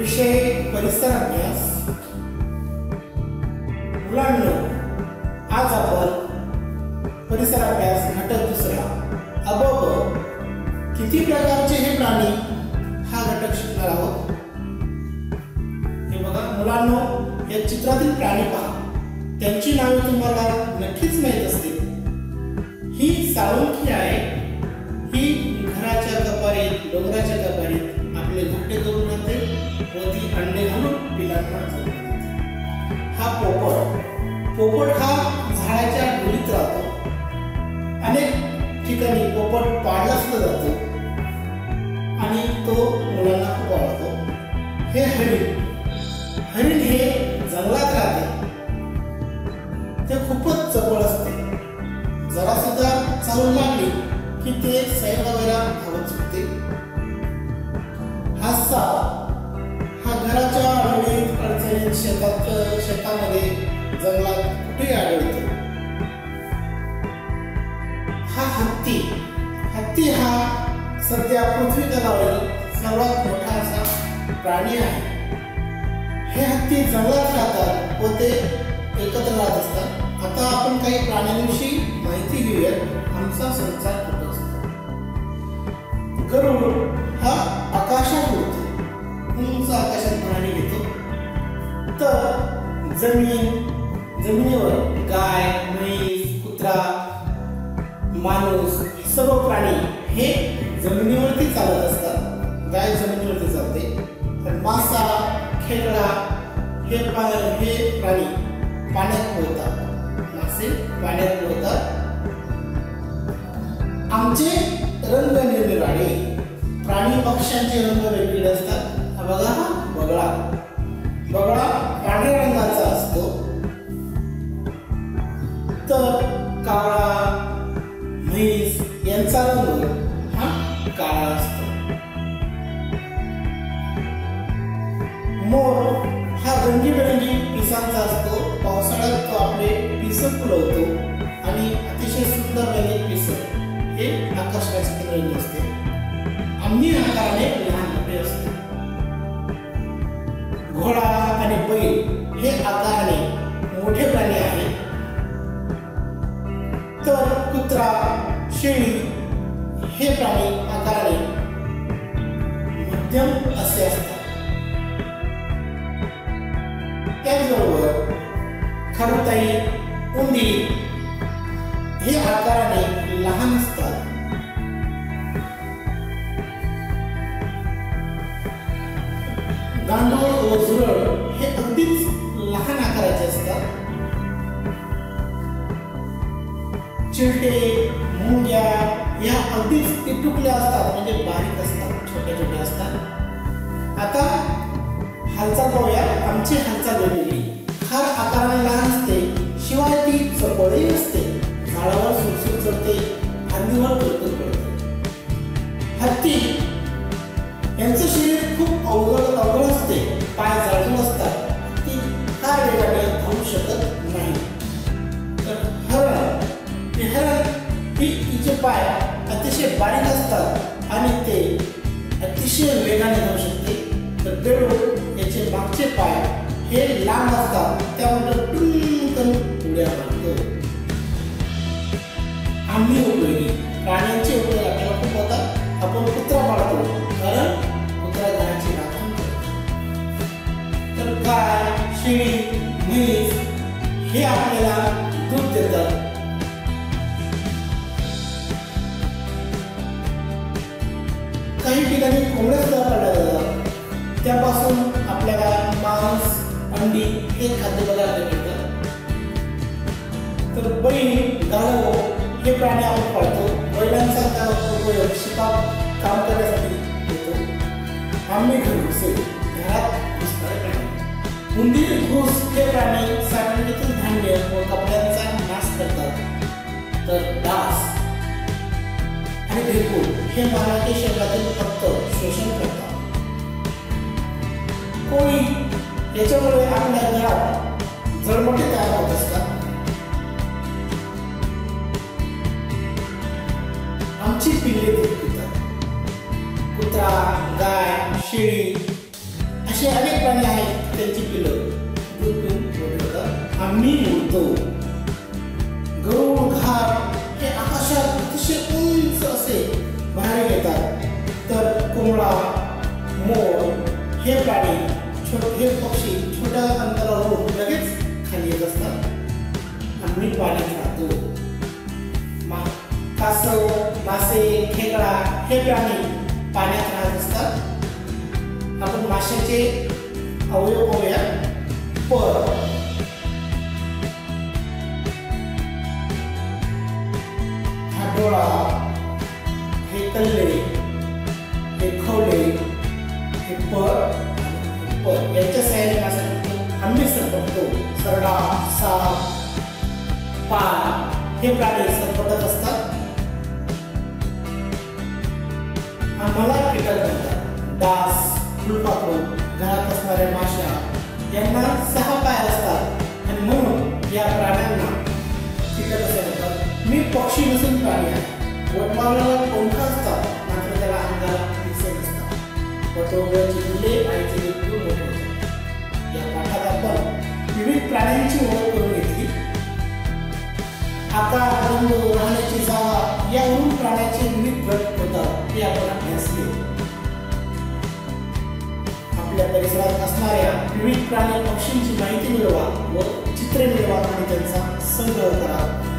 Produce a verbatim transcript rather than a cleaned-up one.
विषय परिसर अभ्यास. मुलांनो, आज आपण परिसर अभ्यास घटक दुसरा अबब किती प्रकारचे हे प्राणी हा घटक शिकणार आहोत. हे बघा मुलांनो, या चित्रातील प्राणी पहा. त्यांची नावे तुम्हाला नक्कीच माहित असतील. ही साळुंकी आहे. ही घराच्या कपारीत, डोंगराच्या कपारीत आपले घरटे करून राहते व ती अंडे घालून पिलांना जन्म देते. हा पोपट पोपट हा झाडाच्या ढोलीत राहतो. अनेक ठिकाणी पोपट पाळला सुद्धा जातो आणि तो मुलांना खूप आवडतो. हे हरिण हरिण हे जंगलात राहते. ते खूपच चपळ असते. जरा सुद्धा चालून लागली की ते सैरावैरा धावत सुटते. हा साप हा घराच्या अडचणीत अडचणीत शेतात शेतामध्ये जंगलात कुठेही आढळतो. हा हत्ती हत्ती हा सध्या पृथ्वी तलावरील सर्वात मोठा असा प्राणी आहे. हे हत्ती जंगलात राहतात व ते एकत्र राहत असतात. आता आपण काही प्राण्यांविषयी माहिती घेऊया. आमचा संसार कुठं असतो. गरुड हा आकाशात उडतो. उंच आकाशात प्राणी घेतो. तर जमीन जमिनीवर गाय, म्हैस, कुत्रा, माणूस सर्व प्राणी हे जमिनीवरती चालत असतात. गाय जमिनीवरती चालते. तर मासा, खेकडा हे हे प्राणी पाण्यात पोहतात. मासे पाण्यात पोहतात. आमचे रंग निरनिराळे. प्राणी पक्ष्यांचे रंग वेगवेगळे असतात. हा बघा, हा बगळा बगळा पांढऱ्या रंगाचा असतो. तर काळा, म्हैस यांचा रंग हा काळा असतो. मोर हा रंगीबेरंगी पिसांचा असतो. पावसाळ्यात तो आपले पिस फुलवतो आणि अतिशय सुंदर रंगीत पिस हे आकाशाचे रंग असते. आम्ही आकाराने लहान मोठे असतो. घोडा आणि बैल हे आकाराने मोठे प्राणी आहेत. तर कुत्रा, शेळी हे प्राणी आकाराने मध्यम असे असतात. त्याचबरोबर खरुताई, उंदीर हे आकाराने लहान असतात. गांडूळ व झुरळ हे अगदीच लहान आकाराचे असतात. चिलटे, मुंग्या या अगदीच टिटुकल्या असतात, म्हणजे बारीक असतात, छोट्या छोट्या असतात. आता हालचाल पाहूया. आमची हालचाल वेगळी. खार आकाराने लहान असते, शिवाय ती चपळही असते. झाडावर सुरसुर चढते, फांदीवर तुरतुर पडते. हत्ती यांचं शरीर खूप अवघड अवघड असते. पाय जाडून असतात. ती फार वेगाने धावू शकत नाही. तर हरण हे हरण ही तिचे पाय अतिशय बारीक असतात आणि ते अतिशय वेगाने धावू शकते. तर बेडूक याचे मागचे पाय हे लांब असतात. त्यामुळे टुन उड्या मारतो. आम्ही उपयोगी प्राण्यांचे उपयोग आपल्याला खूप होतात. आपण कुत्रा पाळतो कारण कुत्रा घराची राखण करतो. तर गाय, शेळी, म्हैस हे आपल्याला दूध देतात. काही ठिकाणी कोंबड्या सुद्धा पाळल्या जातात. त्यापासून आपल्याला मांस, अंडी हे खाद्यपदार्थ मिळतात. तर बैल, गाढव हे प्राणी आपण पाळतो. बैलांचा उपयोग शेतात काम करण्यासाठी होतो. आम्ही घरघुसे घरात घुसणारे प्राणी. उंदीर, घुस हे प्राणी साठवणुकीतील धान्य व कपड्यांचा नाश करतात. तर डास आणि भेकूड हे मानवाच्या शरीरातील फक्त शोषण करतात. कोळी याच्यामुळे आपल्या घरात जळमोटे तयार होत असतात. आमची पिल्ले दूध पितात. कुत्रा, गाय, शेळी असे अनेक प्राणी आहेत त्यांची पिल्लं दूध पिऊन मोठे होतात. आम्ही उडतो. गरुड, घार हे आकाशात अतिशय उंच असे बाहेर येतात. तर कोंबडा, मोर हे प्राणी छोटे हे पक्षी छोट्या अंतरावरून लगेच खाली येत असतात. आम्ही पाण्यात राहतो. कासव, मासे, खेकडा हे प्राणी पाण्यात राहत असतात. आपण माशाचे अवयव पाहूया. पर, हा डोळा, हे कल्ले, हे खवले, हे पर पर यांच्या साहाय्याने मासा आम्ही सरपटतो. सरडा, साप, पाय हे प्राणी सरपटत असतात. आम्हाला कीटक म्हणतात. डास, फुलपाखरू, घरात असणाऱ्या माशा यांना सहा पाय असतात आणि म्हणून या प्राण्यांना कीटक असे म्हणतात. मी पक्षी नसून प्राणी आहे. वटवाघळाला पंख असतात मात्र त्याला अंगाला पिसे नसतात. वटवाघळाची पिल्ले आईचे दूध पिऊन मोठे होतात. या पाठात आपण विविध प्राण्यांची ओळख करून घेतली. आकार, रंग, राहण्याची जागा यावरून प्राण्याचे विविध गट होतात हे आपण अभ्यासले. आपल्या परिसरात असणाऱ्या विविध प्राणी पक्षींची माहिती मिळवा व चित्रे मिळवा आणि त्यांचा संग्रह करा.